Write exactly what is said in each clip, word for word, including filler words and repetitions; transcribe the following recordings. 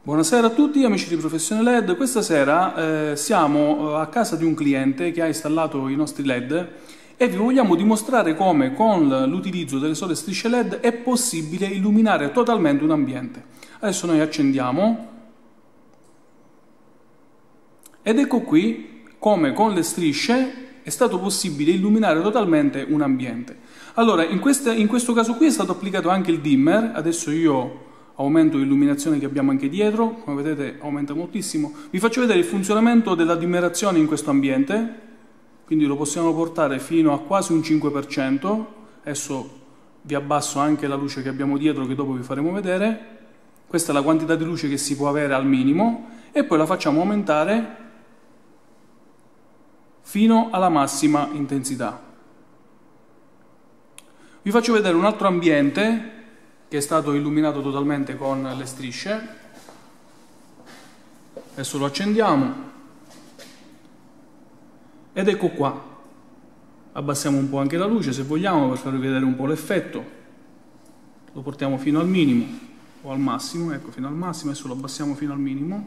Buonasera a tutti amici di Professione L E D. Questa sera eh, siamo a casa di un cliente che ha installato i nostri L E D e vi vogliamo dimostrare come con l'utilizzo delle sole strisce L E D è possibile illuminare totalmente un ambiente. Adesso noi accendiamo ed ecco qui come con le strisce è stato possibile illuminare totalmente un ambiente. Allora, in, queste, in questo caso qui è stato applicato anche il dimmer. Adesso io aumento l'illuminazione che abbiamo anche dietro, come vedete aumenta moltissimo. Vi faccio vedere il funzionamento della dimmerazione in questo ambiente, quindi lo possiamo portare fino a quasi un cinque per cento. Adesso vi abbasso anche la luce che abbiamo dietro, che dopo vi faremo vedere. Questa è la quantità di luce che si può avere al minimo e poi la facciamo aumentare fino alla massima intensità. Vi faccio vedere un altro ambiente che è stato illuminato totalmente con le strisce. Adesso lo accendiamo ed ecco qua. Abbassiamo un po' anche la luce se vogliamo per farvi vedere un po' l'effetto. Lo portiamo fino al minimo o al massimo, ecco, fino al massimo. Adesso lo abbassiamo fino al minimo,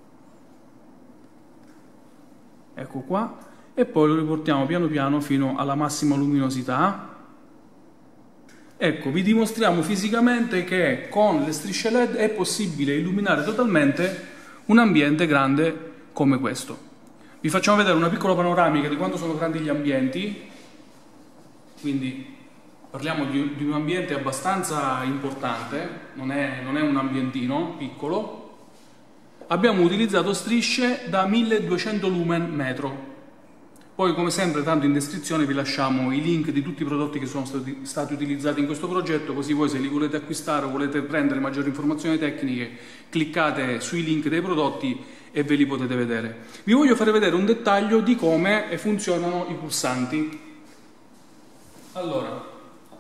ecco qua, e poi lo riportiamo piano piano fino alla massima luminosità. Ecco, vi dimostriamo fisicamente che con le strisce L E D è possibile illuminare totalmente un ambiente grande come questo. Vi facciamo vedere una piccola panoramica di quanto sono grandi gli ambienti. Quindi parliamo di, di un ambiente abbastanza importante, non è, non è un ambientino piccolo. Abbiamo utilizzato strisce da milleduecento lumen metro. Poi, come sempre, tanto in descrizione vi lasciamo i link di tutti i prodotti che sono stati, stati utilizzati in questo progetto, così voi se li volete acquistare o volete prendere maggiori informazioni tecniche, cliccate sui link dei prodotti e ve li potete vedere. Vi voglio fare vedere un dettaglio di come funzionano i pulsanti. Allora,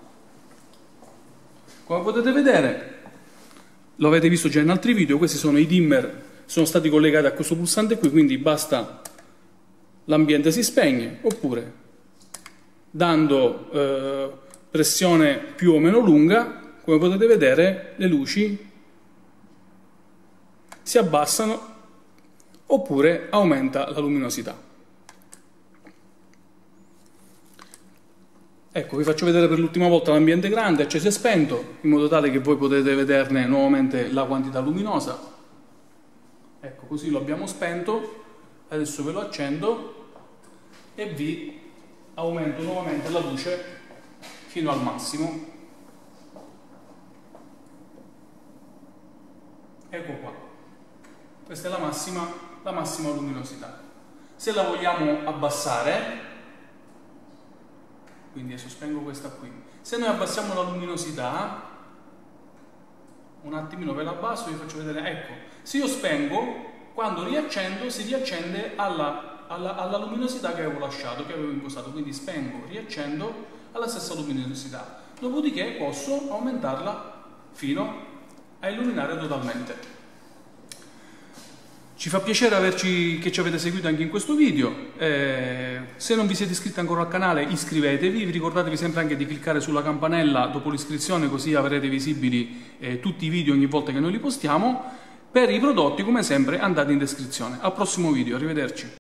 come potete vedere, lo avete visto già in altri video, questi sono i dimmer, sono stati collegati a questo pulsante qui, quindi basta l'ambiente si spegne, oppure dando eh, pressione più o meno lunga, come potete vedere, le luci si abbassano oppure aumenta la luminosità. Ecco, vi faccio vedere per l'ultima volta l'ambiente grande, acceso e spento, in modo tale che voi potete vederne nuovamente la quantità luminosa. Ecco, così lo abbiamo spento. Adesso ve lo accendo e vi aumento nuovamente la luce fino al massimo. Ecco qua. Questa è la massima, la massima luminosità. Se la vogliamo abbassare, quindi adesso spengo questa qui. Se noi abbassiamo la luminosità, un attimino ve la abbasso e vi faccio vedere, ecco, se io spengo, quando riaccendo si riaccende alla, alla, alla luminosità che avevo lasciato, che avevo impostato, quindi spengo, riaccendo alla stessa luminosità. Dopodiché posso aumentarla fino a illuminare totalmente. Ci fa piacere averci, che ci avete seguito anche in questo video. Eh, se non vi siete iscritti ancora al canale, iscrivetevi. Vi ricordatevi sempre anche di cliccare sulla campanella dopo l'iscrizione, così avrete visibili eh, tutti i video ogni volta che noi li postiamo. Per i prodotti, come sempre, andate in descrizione. Al prossimo video, arrivederci.